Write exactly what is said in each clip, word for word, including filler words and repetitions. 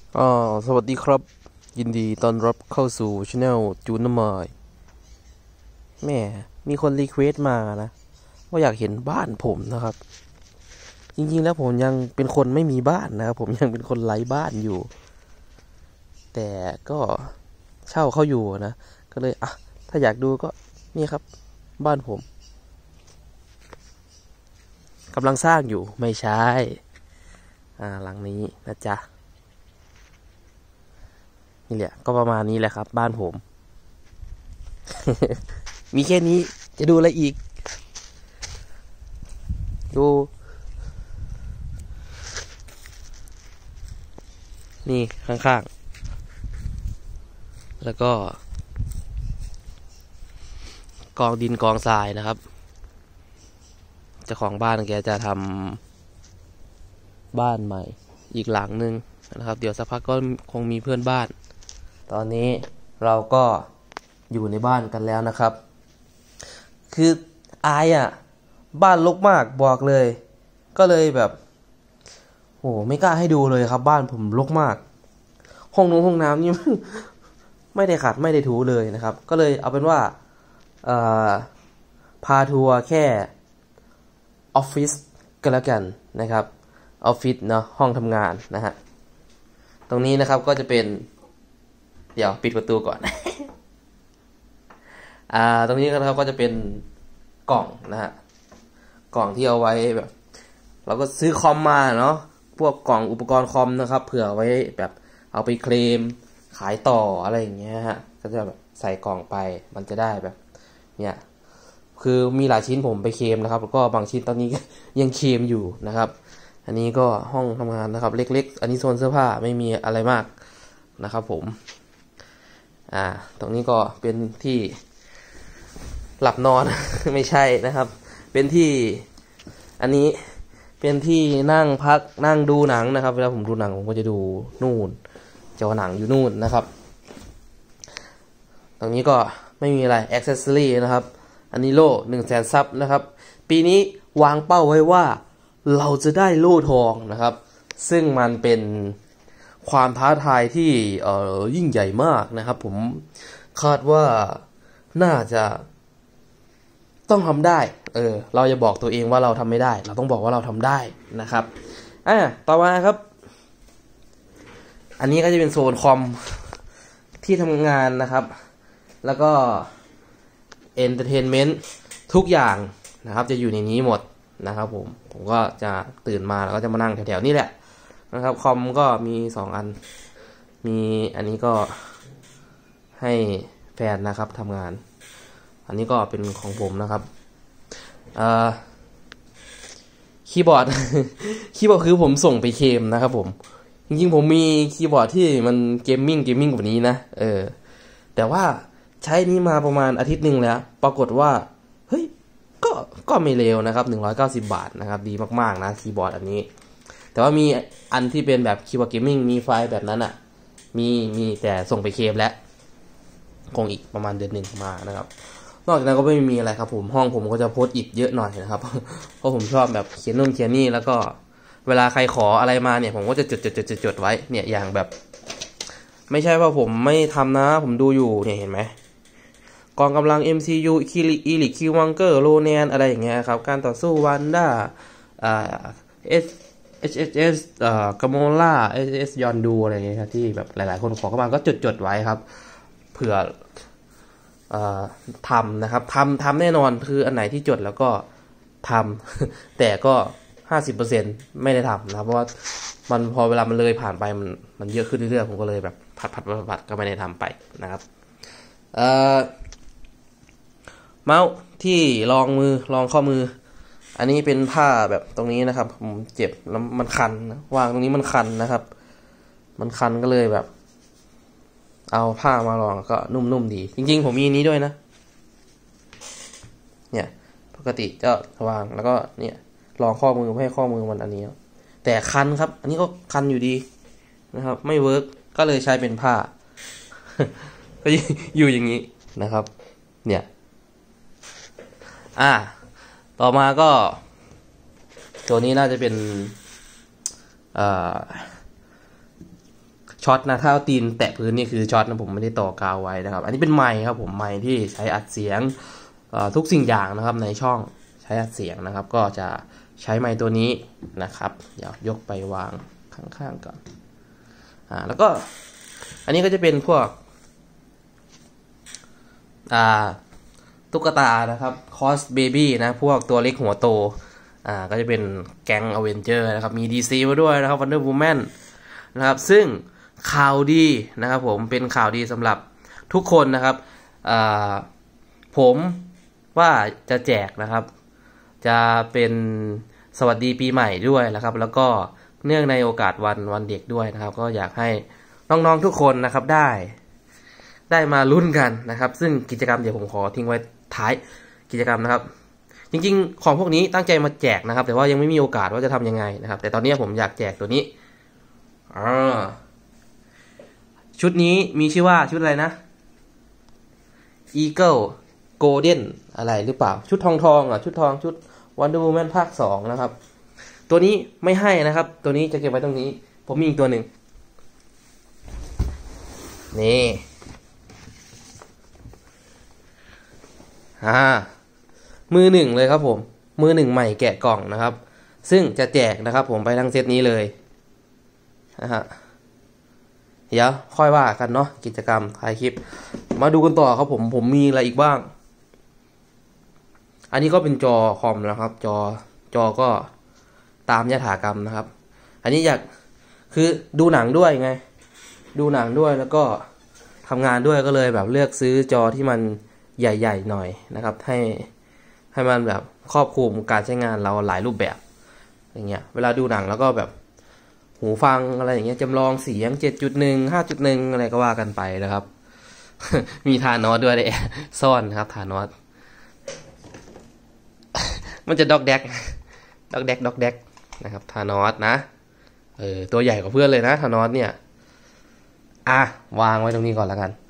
อ่าสวัสดีครับยินดีต้อนรับเข้าสู่ช anel จูนมายแม่มีคนรีเควสต์มานะว่าอยากเห็นบ้านผมนะครับจริงๆแล้วผมยังเป็นคนไม่มีบ้านนะครับผมยังเป็นคนไร้บ้านอยู่แต่ก็เช่าเขาอยู่นะก็เลยอ่ะถ้าอยากดูก็นี่ครับบ้านผมกำลังสร้างอยู่ไม่ใช่อ่าหลังนี้นะจ๊ะนี่แหละก็ประมาณนี้แหละครับบ้านผม มีแค่นี้จะดูอะไรอีกดูนี่ข้างๆแล้วก็กองดินกองทรายนะครับเจ้าของบ้านแกจะทำบ้านใหม่อีกหลังนึงนะครับเดี๋ยวสักพักก็คงมีเพื่อนบ้านตอนนี้เราก็อยู่ในบ้านกันแล้วนะครับคืออายอ่ะบ้านรกมากบอกเลยก็เลยแบบโหไม่กล้าให้ดูเลยครับบ้านผมรกมากห้องนู้ห้องน้ำนี่ ไม่ได้ขัดไม่ได้ถูเลยนะครับก็เลยเอาเป็นว่าพาทัวร์แค่ออฟฟิศก็แล้วกันนะครับออฟฟิศเนาะห้องทำงานนะฮะตรงนี้นะครับก็จะเป็นเดี๋ยวปิดประตูก่อน อ่าตรงนี้นะครับก็จะเป็นกล่องนะฮะกล่องที่เอาไว้แบบเราก็ซื้อคอมมาเนาะพวกกล่องอุปกรณ์คอมนะครับเผื่อไว้แบบเอาไปเคลมขายต่ออะไรอย่างเงี้ยฮะก็จะแบบใส่กล่องไปมันจะได้แบบเนี่ยคือมีหลายชิ้นผมไปเคลมนะครับแล้วก็บางชิ้นตอนนี้ยังเคลมอยู่นะครับอันนี้ก็ห้องทำงานนะครับเล็กๆอันนี้โซนเสื้อผ้าไม่มีอะไรมากนะครับผมอ่าตรงนี้ก็เป็นที่หลับนอน ไม่ใช่นะครับเป็นที่อันนี้เป็นที่นั่งพักนั่งดูหนังนะครับเวลาผมดูหนังผมก็จะดูนู่นจอหนังอยู่นู่นนะครับตรงนี้ก็ไม่มีอะไรแอ็กเซสซอรี่นะครับอันนี้โล่หนึ่งแสนซับนะครับปีนี้วางเป้าไว้ว่าเราจะได้โล่ทองนะครับซึ่งมันเป็นความท้าทายที่เอ่อยิ่งใหญ่มากนะครับผมคาดว่าน่าจะต้องทำได้เออเราจะบอกตัวเองว่าเราทำไม่ได้เราต้องบอกว่าเราทำได้นะครับอ่ะต่อมาครับอันนี้ก็จะเป็นโซนคอมที่ทำงานนะครับแล้วก็เอนเตอร์เทนเมนต์ทุกอย่างนะครับจะอยู่ในนี้หมดนะครับผมผมก็จะตื่นมาแล้วก็จะมานั่งแถวๆนี่แหละนะครับคอมก็มีสองอันมีอันนี้ก็ให้แฟนนะครับทำงานอันนี้ก็เป็นของผมนะครับคีย์บอร์ด คีย์บอร์ดคือผมส่งไปเคลมนะครับผมจริงๆผมมีคีย์บอร์ดที่มันเกมมิ่งเกมมิ่งกว่านี้นะเออแต่ว่าใช้นี้มาประมาณอาทิตย์หนึ่งแล้วปรากฏว่าเฮ้ยก็ก็ไม่เลวนะครับหนึ่งร้อยเก้าสิบบาทนะครับดีมากๆนะคีย์บอร์ดอันนี้แต่ว่ามีอันที่เป็นแบบคีย์บอร์ดเกมมิ่งมีไฟล์แบบนั้นอ่ะมีมีแต่ส่งไปเคลมแล้วคงอีกประมาณเดือนหนึ่งมานะครับนอกจากนั้นก็ไม่มีอะไรครับผมห้องผมก็จะโพสต์อิทเยอะหน่อยนะครับเพราะผมชอบแบบเขียนนู่นเขียนนี่แล้วก็เวลาใครขออะไรมาเนี่ยผมก็จะจดจดจดจดไว้เนี่ยอย่างแบบไม่ใช่ว่าผมไม่ทำนะผมดูอยู่เนี่ยเห็นไหมกองกำลัง เอ็ม ซี ยู คิริอีลิคิววังเกอร์โรแนนอะไรอย่างเงี้ยครับการต่อสู้วันด้าอ่าเอสเอชเอชเอสอ่ากาโมล่าเอชเอสยอนดูอะไรอย่างเงี้ยครับที่แบบหลายๆคนขอเข้ามาก็จดจดไว้ครับเผื่อทำนะครับทำทำแน่นอนคืออันไหนที่จดแล้วก็ทำ แต่ก็ห้าสิบเปอร์เซ็นต์ไม่ได้ทำนะเพราะว่ามันพอเวลามันเลยผ่านไปมันมันเยอะขึ้นเรื่อยๆผมก็เลยแบบผัดผัดผัดผัดก็ไม่ได้ทำไปนะครับเอ่อเมาส์ที่รองมือรองข้อมืออันนี้เป็นผ้าแบบตรงนี้นะครับผมเจ็บแล้วมันคันวางตรงนี้มันคันนะครับมันคันก็เลยแบบเอาผ้ามารองก็นุ่มๆดีจริงๆผมมีนี้ด้วยนะเนี่ยปกติจะวางแล้วก็เนี่ยรองข้อมือให้ข้อมือมันอันนี้แต่คันครับอันนี้ก็คันอยู่ดีนะครับไม่เวิร์กก็เลยใช้เป็นผ้า ก็อยู่อย่างนี้นะครับเนี่ยอ่าต่อมาก็ตัวนี้น่าจะเป็นช็อตนะถ้าเอาตีนแตะพื้นนี่คือช็อตนะผมไม่ได้ต่อกาวไว้นะครับอันนี้เป็นไมค์ครับผมไมค์ที่ใช้อัดเสียงทุกสิ่งอย่างนะครับในช่องใช้อัดเสียงนะครับก็จะใช้ไมค์ตัวนี้นะครับเดี๋ยวยกไปวางข้างๆก่อนอ่าแล้วก็อันนี้ก็จะเป็นพวกอ่าตุ๊กตานะครับคอสเบบี้นะพวกตัวเล็กหัวโตอ่าก็จะเป็นแก๊งอเวนเจอร์นะครับมี ดี ซี มาด้วยนะครับ Wonder Woman นะครับซึ่งข่าวดีนะครับผมเป็นข่าวดีสำหรับทุกคนนะครับอ่าผมว่าจะแจกนะครับจะเป็นสวัสดีปีใหม่ด้วยนะครับแล้วก็เนื่องในโอกาสวันวันเด็กด้วยนะครับก็อยากให้น้องๆทุกคนนะครับได้ได้มาลุ้นกันนะครับซึ่งกิจกรรมเดี๋ยวผมขอทิ้งไว้ท้ายกิจกรรมนะครับจริงๆของพวกนี้ตั้งใจมาแจกนะครับแต่ว่ายังไม่มีโอกาสว่าจะทำยังไงนะครับแต่ตอนนี้ผมอยากแจกตัวนี้อ่าชุดนี้มีชื่อว่าชุดอะไรนะ Eagle Golden อะไรหรือเปล่าชุดทองทองอ่ะชุดทองชุด Wonder Woman ภาคสองนะครับตัวนี้ไม่ให้นะครับตัวนี้จะเก็บไว้ตรงนี้ผมมีอีกตัวหนึ่งนี่อ่ามือหนึ่งเลยครับผมมือหนึ่งใหม่แกะกล่องนะครับซึ่งจะแจกนะครับผมไปทั้งเซตนี้เลยนะฮะเดี๋ยวค่อยว่ากันเนาะกิจกรรมถ่ายคลิปมาดูกันต่อครับผมผมมีอะไรอีกบ้างอันนี้ก็เป็นจอคอมนะครับจอจอก็ตามยถากรรมนะครับอันนี้อยากคือดูหนังด้วยไงดูหนังด้วยแล้วก็ทำงานด้วยก็เลยแบบเลือกซื้อจอที่มันใหญ่ๆหน่อยนะครับให้ให้มันแบบครอบคลุมการใช้งานเราหลายรูปแบบอย่างเงี้ยเวลาดูหนังแล้วก็แบบหูฟังอะไรอย่างเงี้ยจำลองเสียง เจ็ดจุดหนึ่ง ห้าจุดหนึ่ง อะไรก็ว่ากันไปนะครับ มีฐานน็อตด้วยเลยซ่อนครับฐานน็อต มันจะดอกแดกดอกแดกดอกแดกนะครับฐานน็อตนะเออตัวใหญ่กว่าเพื่อนเลยนะฐานน็อตเนี่ยอ่ะวางไว้ตรงนี้ก่อนแล้วกัน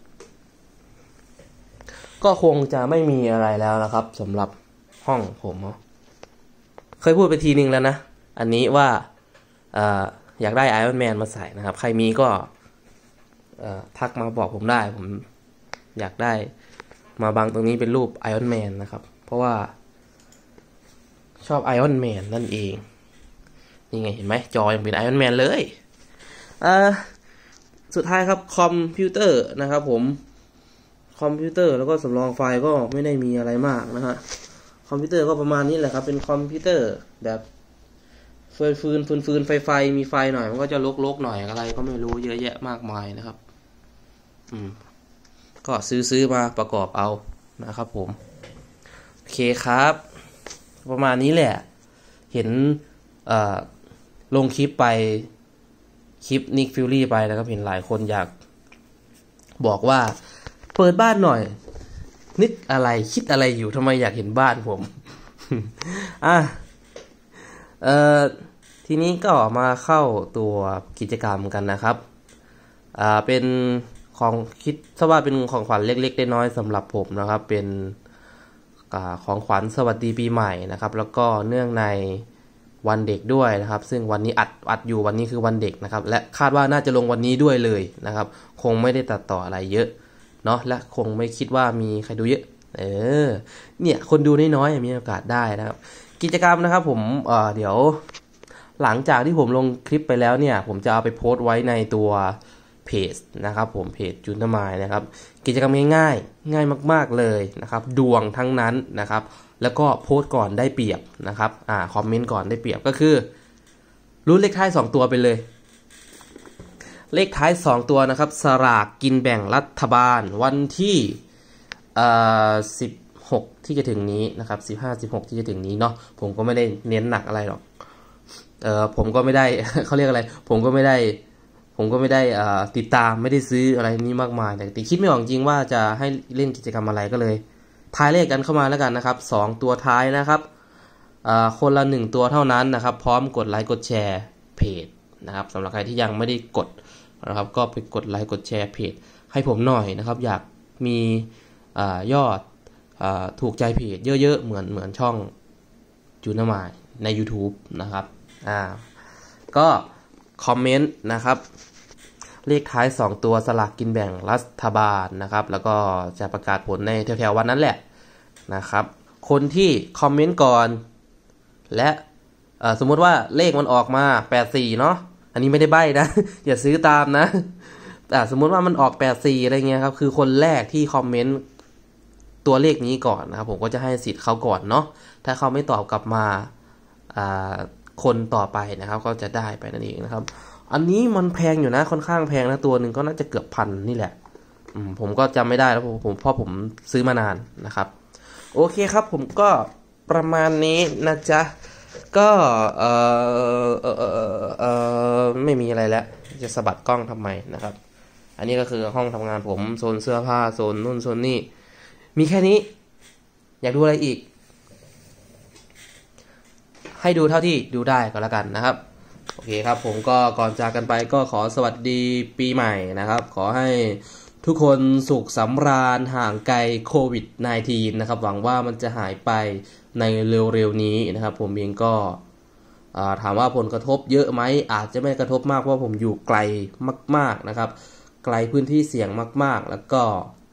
ก็คงจะไม่มีอะไรแล้วนะครับสำหรับห้องผมเคยพูดไปทีนึงแล้วนะอันนี้ว่าอ่าอยากได้ไอรอนแมนมาใส่นะครับใครมีก็ทักมาบอกผมได้ผมอยากได้มาบังตรงนี้เป็นรูปไอรอนแมนนะครับเพราะว่าชอบไอรอนแมนนั่นเองนี่ไงเห็นไหมจอยังเป็นไอรอนแมนเลยอ่าสุดท้ายครับคอมพิวเตอร์นะครับผมคอมพิวเตอร์แล้วก็สำรองไฟล์ก็ไม่ได้มีอะไรมากนะฮะคอมพิวเตอร์ก็ประมาณนี้แหละครับเป็นคอมพิวเตอร์แบบฟืนฟืนฟืนฟืนไฟไฟมีไฟหน่อยมันก็จะลกๆหน่อยอะไรก็ไม่รู้เยอะแยะมากมายนะครับอืมก็ซื้อซื้อมาประกอบเอานะครับผมโอเคครับประมาณนี้แหละเห็นเอ่อลงคลิปไปคลิปนิกฟิลลี่ไปนะครับเห็นหลายคนอยากบอกว่าเปิดบ้านหน่อยนึกอะไรคิดอะไรอยู่ทำไมอยากเห็นบ้านผม อ่ะเอ่อทีนี้ก็มาเข้าตัวกิจกรรมกันนะครับอ่าเป็นของคิดซะว่าเป็นของขวัญเล็กๆน้อยๆสำหรับผมนะครับเป็นอ่าของขวัญสวัสดีปีใหม่นะครับแล้วก็เนื่องในวันเด็กด้วยนะครับซึ่งวันนี้อัดอัดอยู่วันนี้คือวันเด็กนะครับและคาดว่าน่าจะลงวันนี้ด้วยเลยนะครับคงไม่ได้ตัดต่ออะไรเยอะเนาะและคงไม่คิดว่ามีใครดูเยอะเออเนี่ยคนดูน้อยๆมีโอกาสได้นะครับกิจกรรมนะครับผมเอ่อเดี๋ยวหลังจากที่ผมลงคลิปไปแล้วเนี่ยผมจะเอาไปโพสต์ไว้ในตัวเพจนะครับผมเพจจุนทมายนะครับกิจกรรมง่ายๆง่ายมากๆเลยนะครับดวงทั้งนั้นนะครับแล้วก็โพสต์ก่อนได้เปรียบนะครับอ่าคอมเมนต์ก่อนได้เปรียบก็คือรุ่นเลขท้ายสองตัวไปเลยเลขท้ายสองตัวนะครับสลากกินแบ่งรัฐบาลวันที่เอ่อสิบหกที่จะถึงนี้นะครับสิบห้า สิบหกที่จะถึงนี้เนาะผมก็ไม่ได้เน้นหนักอะไรหรอกเอ่อผมก็ไม่ได้ เขาเรียกอะไรผมก็ไม่ได้ผมก็ไม่ได้อ่าติดตามไม่ได้ซื้ออะไรนี้มากมายแต่ติคิดไม่ออกจริงว่าจะให้เล่นกิจกรรมอะไรก็เลยทายเลขกันเข้ามาแล้วกันนะครับสองตัวท้ายนะครับอ่าคนละหนึ่งตัวเท่านั้นนะครับพร้อมกดไลค์กดแชร์เพจนะครับสำหรับใครที่ยังไม่ได้กดนะครับก็ไปกดไลค์กดแชร์เพจให้ผมหน่อยนะครับอยากมีอ่ายอดอ่าถูกใจเพจเยอะๆเหมือนเหมือนช่องจูนมายใน YouTube นะครับอ่าก็คอมเมนต์นะครับเลขท้ายสองตัวสลากกินแบ่งรัฐบาลนะครับแล้วก็จะประกาศผลในแถวๆวันนั้นแหละนะครับคนที่คอมเมนต์ก่อนและสมมติว่าเลขมันออกมาแปดสี่เนาะอันนี้ไม่ได้ใบ้นะ อย่าซื้อตามนะแต่สมมติว่ามันออกแปดสี่อะไรเงี้ยครับคือคนแรกที่คอมเมนต์ตัวเลขนี้ก่อนนะครับผมก็จะให้สิทธิ์เขาก่อนเนาะถ้าเขาไม่ตอบกลับมาคนต่อไปนะครับก็จะได้ไปนั่นเองนะครับอันนี้มันแพงอยู่นะค่อนข้างแพงนะตัวหนึ่งก็น่าจะเกือบพันนี่แหละผมก็จำไม่ได้แล้วผมเพราะผมซื้อมานานนะครับโอเคครับผมก็ประมาณนี้นะจ๊ะก็เออเออเออเออไม่มีอะไรแล้วจะสะบัดกล้องทำไมนะครับอันนี้ก็คือห้องทำงานผมโซนเสื้อผ้าโซนนู่นโซนนี่มีแค่นี้อยากดูอะไรอีกให้ดูเท่าที่ดูได้ก็แล้วกันนะครับโอเคครับผมก็ก่อนจากกันไปก็ขอสวัสดีปีใหม่นะครับขอให้ทุกคนสุขสำราญห่างไกลโควิด สิบเก้า นะครับหวังว่ามันจะหายไปในเร็วๆนี้นะครับผมเองก็ถามว่าผลกระทบเยอะไหมอาจจะไม่กระทบมากเพราะผมอยู่ไกลมากๆนะครับไกลพื้นที่เสี่ยงมากๆแล้วก็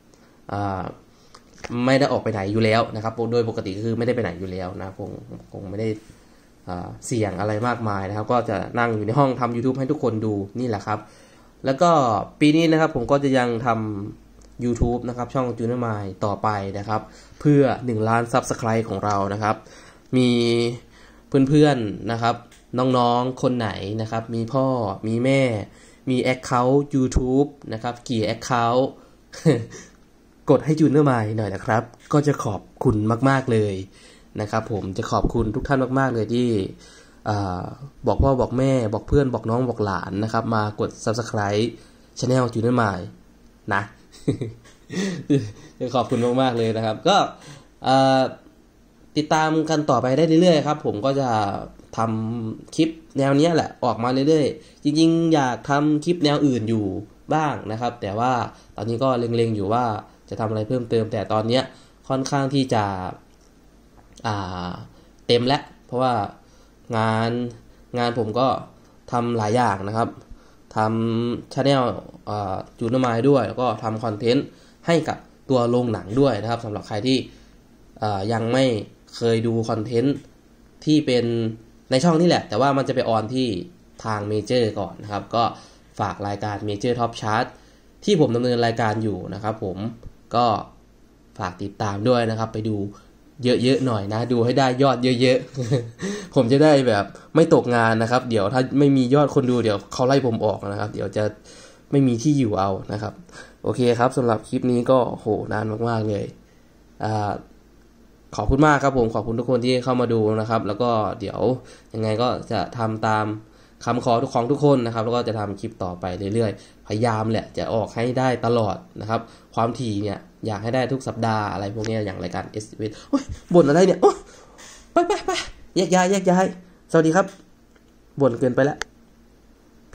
ไม่ได้ออกไปไหนอยู่แล้วนะครับโดยปกติคือไม่ได้ไปไหนอยู่แล้วนะคงคงไม่ได้เสี่ยงอะไรมากมายนะครับก็จะนั่งอยู่ในห้องทำ YouTube ให้ทุกคนดูนี่แหละครับแล้วก็ปีนี้นะครับผมก็จะยังทำ YouTube นะครับช่อง Junior Mind ต่อไปนะครับเพื่อหนึ่งล้าน Subscribe ของเรานะครับมีเพื่อนๆนะครับน้องๆคนไหนนะครับมีพ่อมีแม่มี Account YouTube นะครับกี่ Account กดให้ Junior Mind หน่อยนะครับก็จะขอบคุณมากๆเลยนะครับผมจะขอบคุณทุกท่านมากๆเลยที่บอกพ่อบอกแม่บอกเพื่อนบอกน้องบอกหลานนะครับมากด Subscribe Channel Junior Mind นะ จะขอบคุณมากๆเลยนะครับก็ติดตามกันต่อไปได้เรื่อยๆครับผมก็จะทำคลิปแนวนี้แหละออกมาเรื่อยๆจริงๆอยากทำคลิปแนวอื่นอยู่บ้างนะครับแต่ว่าตอนนี้ก็เล็งๆอยู่ว่าจะทำอะไรเพิ่มเติมแต่ตอนนี้ค่อนข้างที่จะเต็มแล้วเพราะว่างานงานผมก็ทำหลายอย่างนะครับทำ Channel จูนมายด้วยแล้วก็ทำคอนเทนต์ให้กับตัวโรงหนังด้วยนะครับสำหรับใครที่ยังไม่เคยดูคอนเทนต์ที่เป็นในช่องนี่แหละแต่ว่ามันจะไปออนที่ทางเมเจอร์ก่อนนะครับก็ฝากรายการเมเจอร์ท็อปชาร์ตที่ผมดำเนินรายการอยู่นะครับผมก็ฝากติดตามด้วยนะครับไปดูเยอะๆหน่อยนะดูให้ได้ยอดเยอะๆ ผมจะได้แบบไม่ตกงานนะครับเดี๋ยวถ้าไม่มียอดคนดูเดี๋ยวเขาไล่ผมออกนะครับเดี๋ยวจะไม่มีที่อยู่เอานะครับโอเคครับสำหรับคลิปนี้ก็โหนานมากๆเลยอ่าขอบคุณมากครับผมขอบคุณทุกคนที่เข้ามาดูนะครับแล้วก็เดี๋ยวยังไงก็จะทำตามคำขอทุกของทุกคนนะครับแล้วก็จะทำคลิปต่อไปเรื่อยๆพยายามแหละจะออกให้ได้ตลอดนะครับความถี่เนี่ยอยากให้ได้ทุกสัปดาห์อะไรพวกนี้อย่างรายการ เอส วี โอ๊ยบ่นอะไรเนี่ยโอ๊ยไปไปไปแยกย้ายแยกย้ายสวัสดีครับบ่นเกินไปแล้ว